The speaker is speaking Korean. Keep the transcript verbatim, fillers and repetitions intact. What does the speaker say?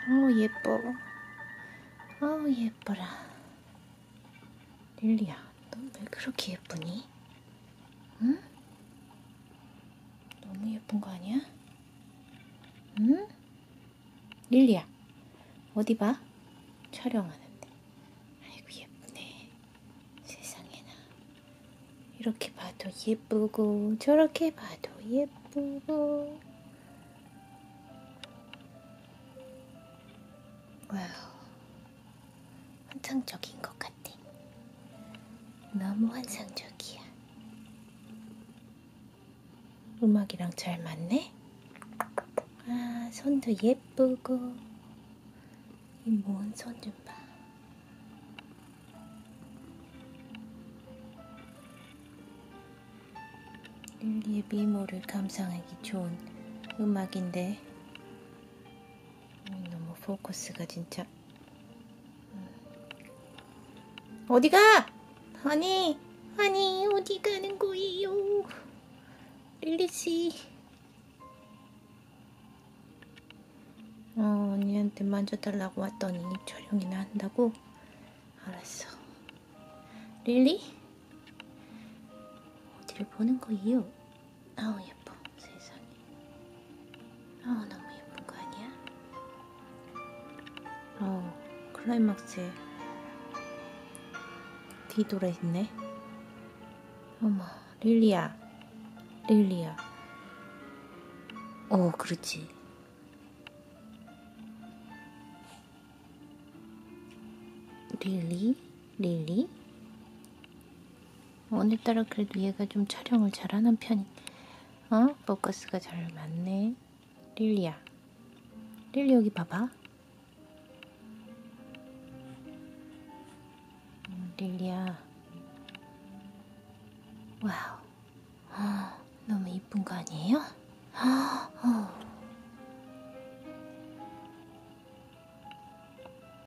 어 예뻐. 어 예뻐라. 릴리야, 너 왜 그렇게 예쁘니? 응? 너무 예쁜 거 아니야? 응? 릴리야, 어디 봐? 촬영하는데. 아이고 예쁘네. 세상에나. 이렇게 봐도 예쁘고 저렇게 봐도 예쁘고. 와우, 환상적인 것 같아. 너무 환상적이야. 음악이랑 잘 맞네? 아, 손도 예쁘고. 이 먼 손 좀 봐. 릴리의 미모를 감상하기 좋은 음악인데 너무 포커스가 진짜. 어디가? 아니, 아니, 어디 가는 거예요? 릴리씨. 어, 언니한테 만져달라고 왔더니 촬영이나 한다고? 알았어. 릴리? 어디를 보는 거예요? 아우 예뻐. 세상에. 아 너무 예쁜 거 아니야? 어, 클라이막스에 뒤돌아 있네. 어머, 릴리야. 릴리야. 어, 그렇지. 릴리? 릴리? 오늘따라 그래도 얘가 좀 촬영을 잘하는 편이. 어? 포커스가 잘 맞네. 릴리야. 릴리 여기 봐봐. 음, 릴리야. 와우. 어, 너무 이쁜 거 아니에요? 어,